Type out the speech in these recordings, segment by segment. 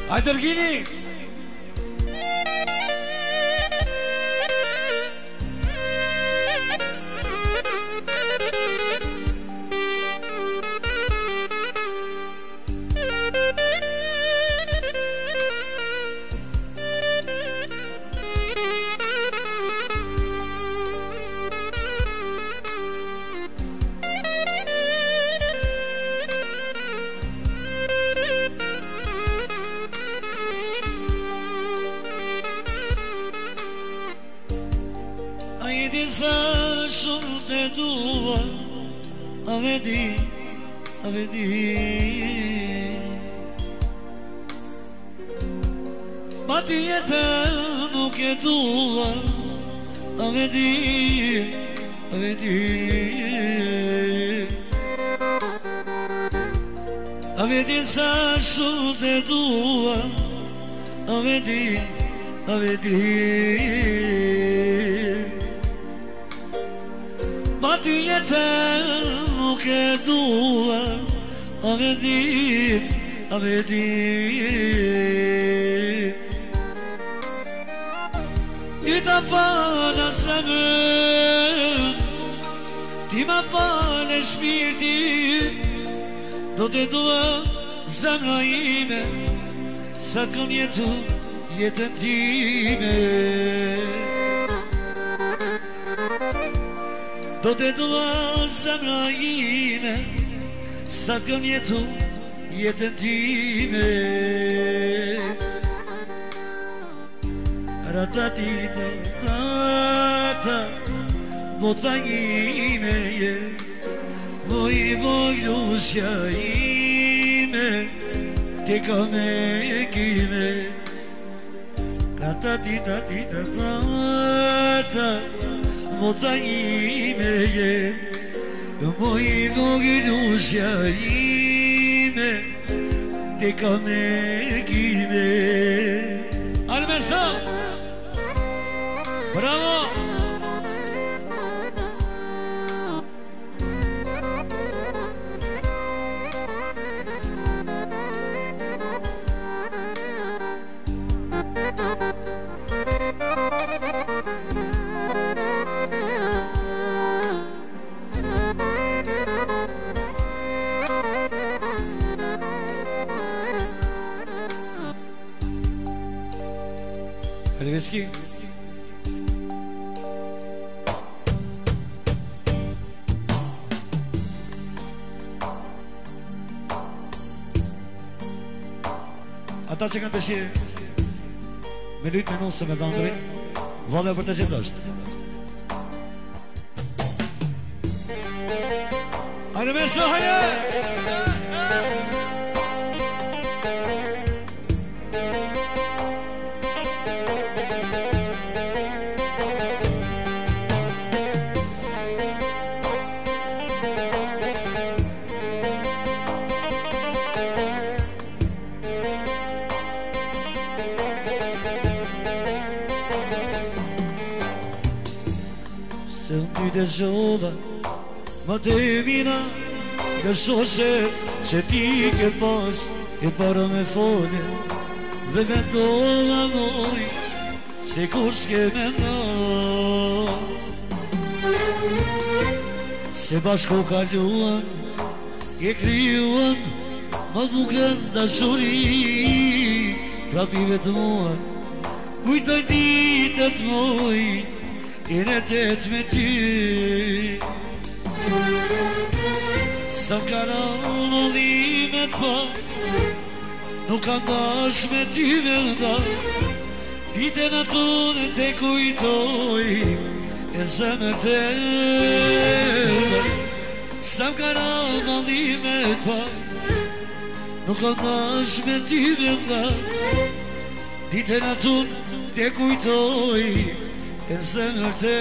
Hajde Dërgini. Ma ti jetër nuk e dua, a vedi, a vedi sa shumë të dua, a vedi, ma ti jetër nuk e dua, a vedi, Ti ta falë zemrën, ti ma falë shpirtin, do të dua zemra ime, sa kam jetu jetën time. Do të dua zemra ime, sa kam jetu jetën time. Ratatita, tata, bota ime je, voj lusja ime, te ka me kime. Ratatita, tata, bota ime je, voj lusja ime, te ka me kime. Almesa! Bravo! Aleveski. Ata që kanë dëshirë me lujtë me nusë me dhëndërin, vale për të gjithë është. Hajde me së, hajde! Dhe zoda, ma të mina, dhe shose që ti ke pas, e para me fone, dhe me dola moj, se kur s'ke me nda. Se bashko kaluan, e kryuan, ma buklen dashuri, prapive të muan, kujtoj ditët moj, e në tëtë me ty. Sa m'kana mëllimet pa, nuk kam dash me ty me nda, ditën atune te kujtoj, e zemër të sa m'kana mëllimet pa, nuk kam dash me ty me nda, ditën atune te kujtoj, e zemër të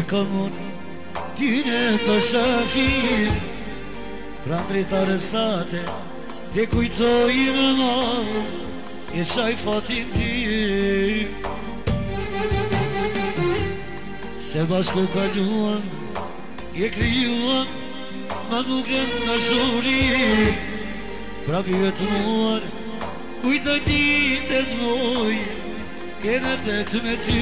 kam unë tyne të shafir, pra ndritare sate te kujtoj me malë e saj fatin ti. Se bashku kaluan, e kryuan, ma duke në shuri, pra pive të muar, kujtoj dite të moj, e në të të me ty.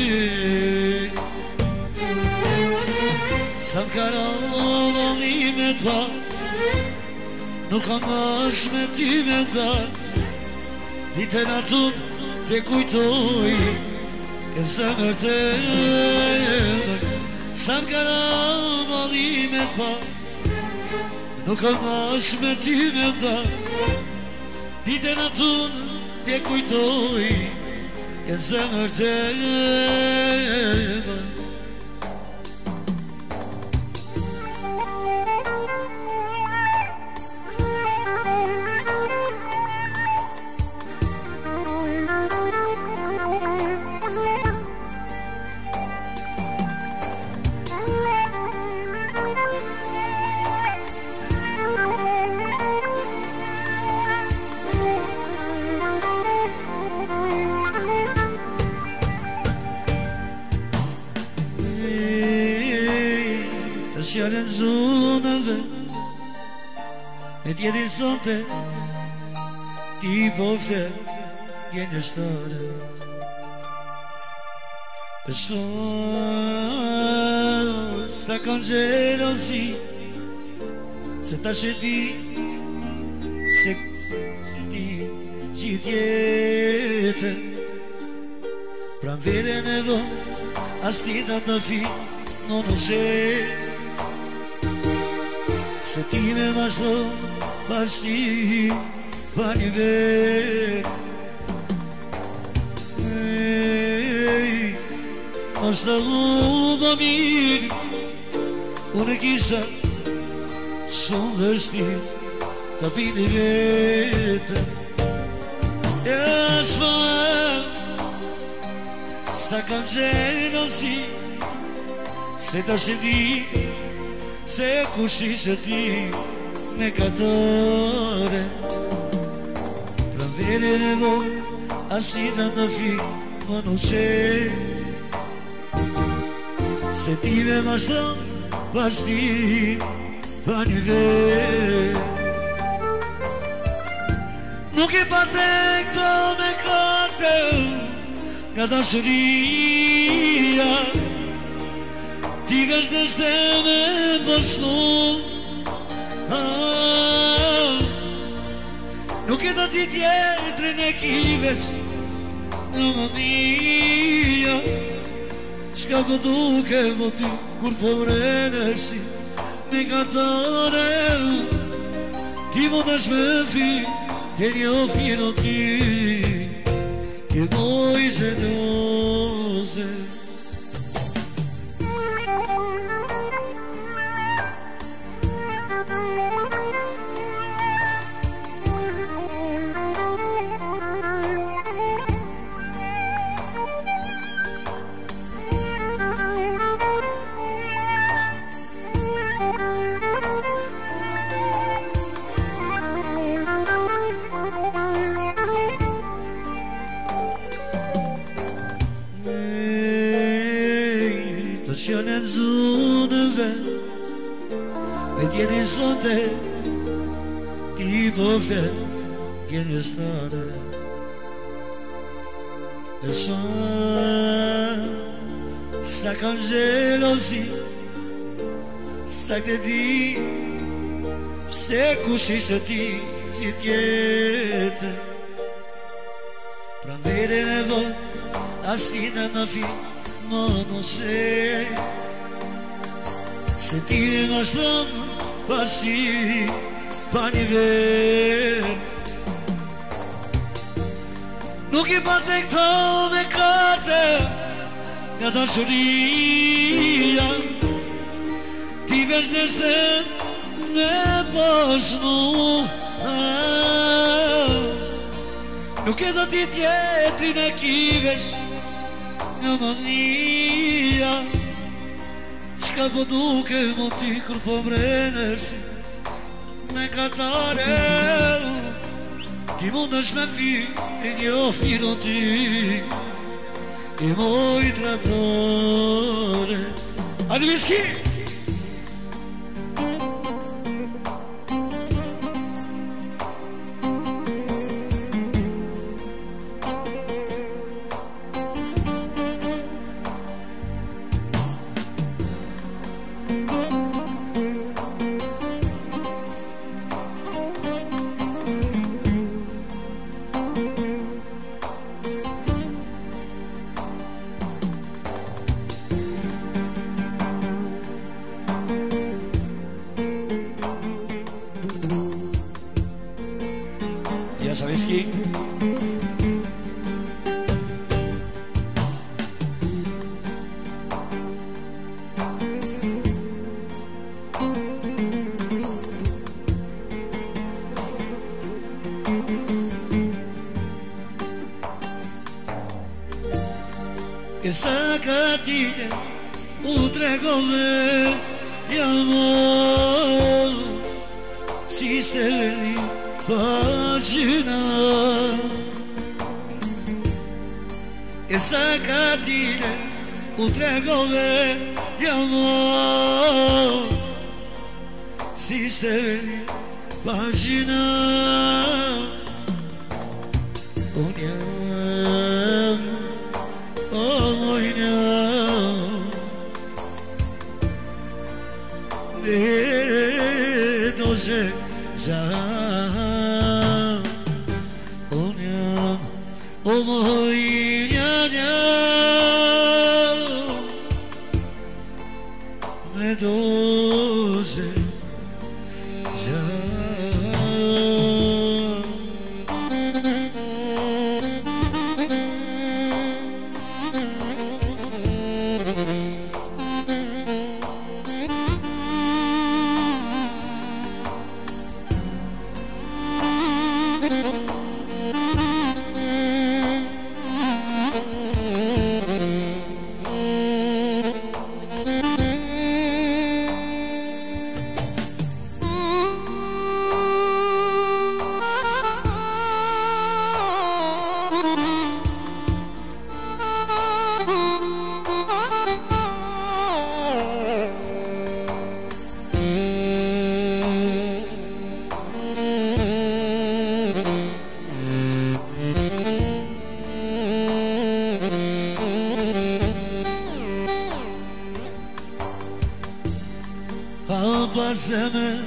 Sa më karavali me ta, nuk kam ash me ty me ta, dite në tun te kujtoj, e zemër të emër. Sa më karavali me ta, nuk kam ash me ty me ta, dite në tun te kujtoj, e zemër të emër. Sjallën zonëve e tjeri sonte ti pofte gjenjështare. E shumë sa kam gjelosi, se ta shedi se ti gjithë jetën, pra më veren e do as tita të fi në nushet, se ti me mashto pas ti pa një vet. Mashto më mirë, unë e kisha shumë vështir të pini vetë. E ashma sa kam gjelosi, se ta shedi se kush ishe ti me katore, pra verin e voj asita të fi më nuk qe, se ti me mashtron pas ti pa një vet. Nuk i pate këto me kate nga dashuria, ti vesh në shteme përsnu, nuk e do t'i tjetrin e kiveç në mënia, shka po duke mo ty kur po mrenërsi me katare, ti mo dash me fi te një fino ti, e moj gjelose. Sjallën zonëve me tjeri sonte ti pofte gjenjështare. E shumë sa kam gjelosi, sa këtë di pse kush ishe ti gjithë jetë, pra meren e do as tita në fi më nuse, se ti me ma shplon pas ti pa një vet. Nuk i pate këto me kate nga dashuria, ti vesh në shtet me poshnu, nuk e do t'i tjetrin e kivesh në mënia, Ka po duke më ti kur po mrenërsi me katare ti mund është me fi e njof njëro ti i moj tratore Adi Viski Viski E sa katile u tregove Jamor Si steli pagina E sa katile u tregove Jamor Si steli pagina Doze za Onyam Omoynya Me doze za Zemre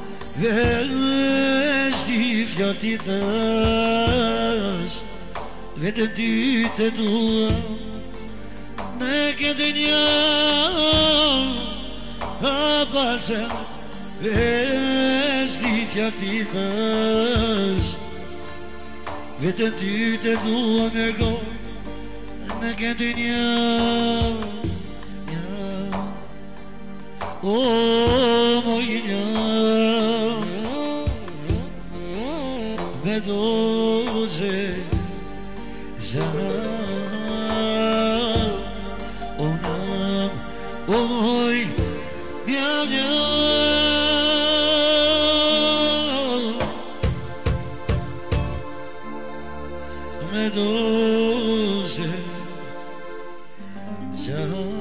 Veshti fjati tash Vete ty të dua Ne këtë një Hapa zemre Veshti fjati tash Vete ty të dua nërgo Ne këtë një Mojnja Me doze za Onam Moj Mjam Me doze za